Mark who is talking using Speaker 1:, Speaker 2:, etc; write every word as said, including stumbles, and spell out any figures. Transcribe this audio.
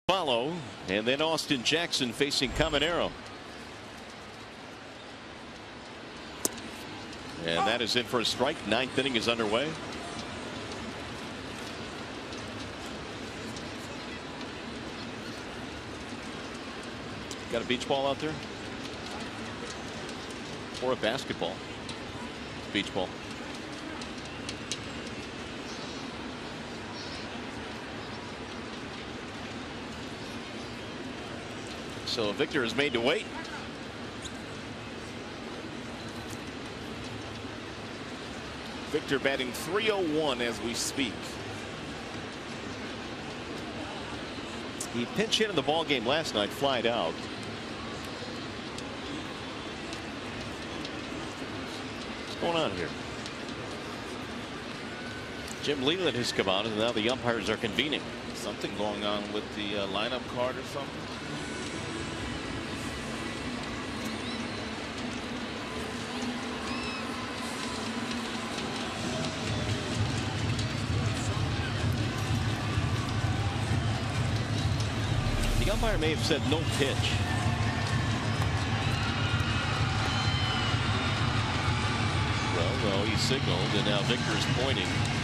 Speaker 1: Follow, and then Austin Jackson facing Caminero. And that is in for a strike. Ninth inning is underway. Got a beach ball out there? Or a basketball? Beach ball. So Victor is made to wait. Victor batting three oh one as we speak. He pinch hit in the ball game last night, flied out. What's going on here? Jim Leland has come out, and now the umpires are convening.
Speaker 2: Something going on with the uh, lineup card or something.
Speaker 1: The umpire may have said no pitch. Well, no, he signaled, and now Victor is pointing.